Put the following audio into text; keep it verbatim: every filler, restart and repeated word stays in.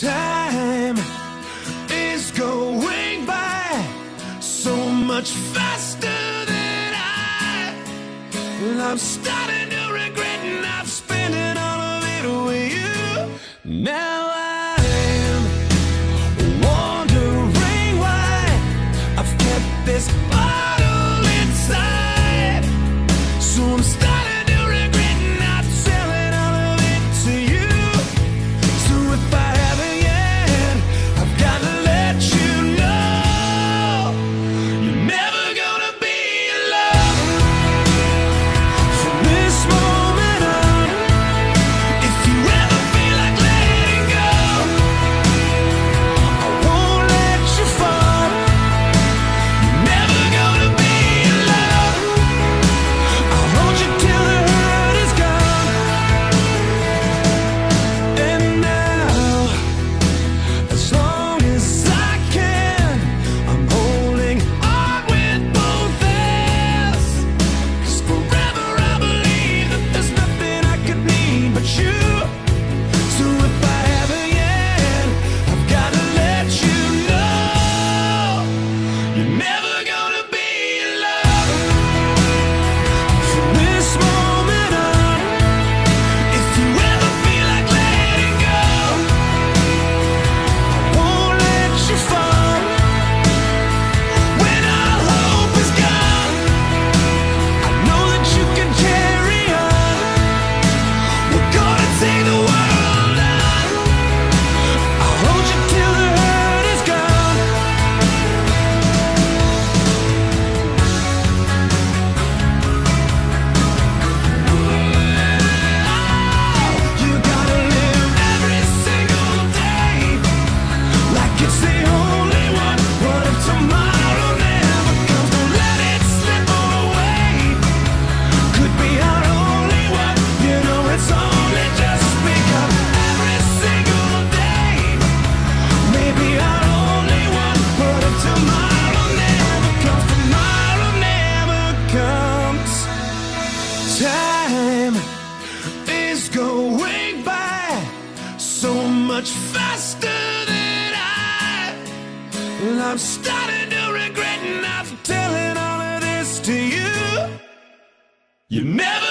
Time is going by so much faster than I I'm starting to regret, and I've spent it all of it with you. Now I'm wondering why I've kept this bottle inside. So I'm starting to regret not telling all of it to you. So if I haven't yet, I've got to let you know you're never gonna be alone from this moment on. If you ever feel like letting go, I won't let you fall. You're never gonna be alone. I'll hold you till the hurt is gone. And now, as long as I can, I'm holding on with both hands. 'Cause forever I believe that there's nothing I could need but you. So if I haven't yet, I've got to let you know you're never gonna be alone from this moment on. If you ever feel like letting go, I won't let you fall. When all hope is gone, I know that you can carry on. We're gonna take the world on. I'll hold you till the hurt is gone. You gotta live every single day like it's the only one. What if tomorrow never comes? Don't let it slip away. Could be our only one. You know it's only just begun. Every single day, maybe our only one. What if tomorrow never comes? Tomorrow never comes. Time is going by so much faster than I I'm starting to regret not telling all of this to you. You never